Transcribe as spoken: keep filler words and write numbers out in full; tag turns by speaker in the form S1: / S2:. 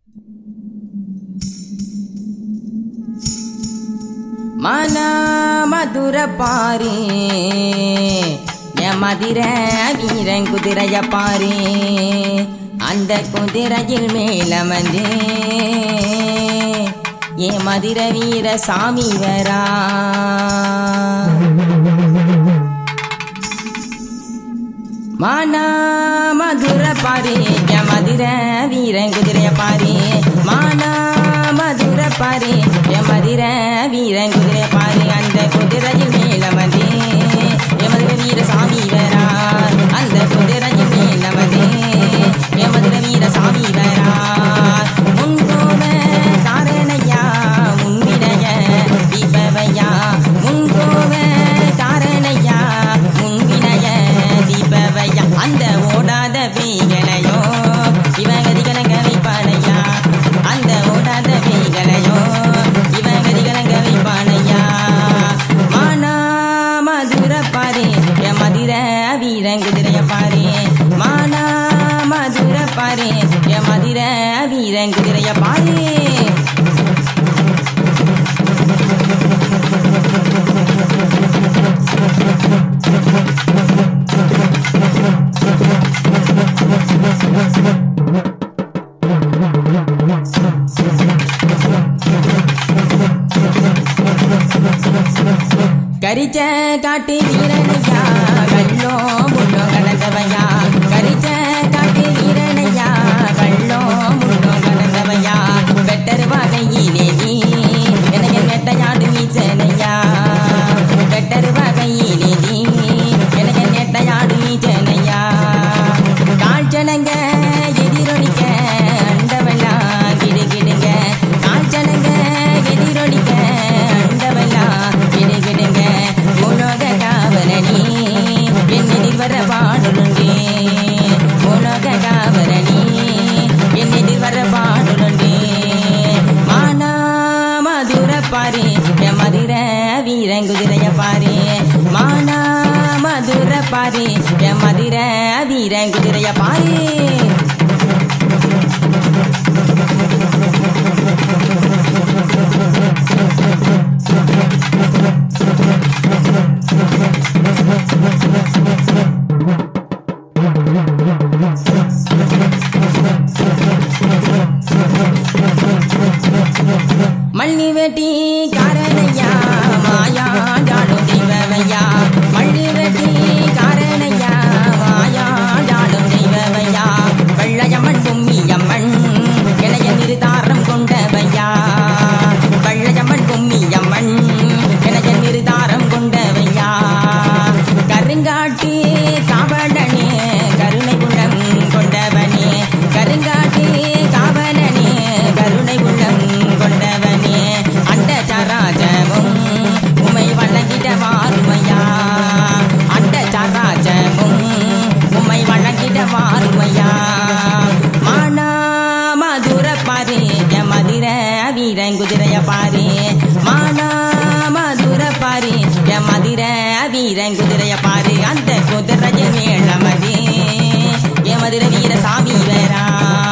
S1: மானா மதுர பாரி என் மதுரை வீரன் குதிரைய பாரி அந்த குதிரையில் மேலமந்து என் மதுரை வீர சாமி வரா மானா மதுர பாரி என் மதுரை வீரன் குதிரைய பாரி மானா மதுர பாரி என் மதுரை வீரன் குதிரைய பாரி அந்த குதிரையில் மேலமந்து என் மதுரை வீர சாமி வரா அந்த குதிரையில் மேலமந்து என் மதுரை வீர சாமி வரா முன்கோவ காரணையா முன்விடைய தீபவையா முன்கோவ காரணையா முன்விடைய தீபவையா அந்த ஓடாத பேய்களையோ இவகதிகளங்க வைப்பானையா அந்த ஓடாத பேய்களையோ இவகதிகளங்க வைப்பானையா மானா மதுர பாரி என் மதுரை வீரன் குதிரைய பாரி மானா மதுர பாரி என் மதுரை வீரன் குதிரைய பாரி கரிச்ச காட்டு வீரனையா கள்ளோ முள்ளோ கடந்தவையா கரிச்ச காட்டு வீரனையா கள்ளோ முள்ளோ கடந்தவையா வெட்டரு வகையிலே நீ எனக்கு நெட்டையாடு வீச்சனையா வெட்டரு வகையிலே நீ எனக்கு நெட்டையாடு வீச்சனையா கால்ச்சனங்க எதிரொலிக்க அண்டவெல்லா கிடுகிடுங்க கால்ச்சனங்க எதிரொலிக்க அண்டவெல்லா கிடுகிடுங்க உலக காவலனி என்னில் வர பாடுலுண்டே உலக காவலனி என்னில் வர பாடுலுண்டே மானா மதுர பாரி என் மதுரை வீரன் குதிரைய பாரி மானா மதுர பாரி என் மதுரை வீரன் குதிரைய பாரி மல்லி வெட்டி காரணையா மாயா ஜாடும் தெய்வவையா மல்லி வெட்டி காரணையா மாயா ஜாடும் தெய்வவையா வெள்ளையம்மன் கும்மியம்மன் இளைய நிறுதாரம் கொண்டவையா வெள்ளையம்மன் கும்மியம்மன் இளைய நிறுதாரம் கொண்டவையா கருங்காட்டி காவலனே கருணை குண்டம் கொண்டவனே கருங்காட்டி காவலனே கருணை குண்டம் கொண்டவனே அண்ட சராஜமும் உமை வழங்கிட வாருமையா அண்ட சராஜமும் உமை வழங்கிட வாருமையா மானா மதுர பாரி என் மதுரை வீரன் குதிரைய பாரி மானா மதுர பாரி என் மதுரை வீரன் குதிரைய பாரி அந்த குதிரைய மேளமதி என் மதுரை வீர சாமி வரா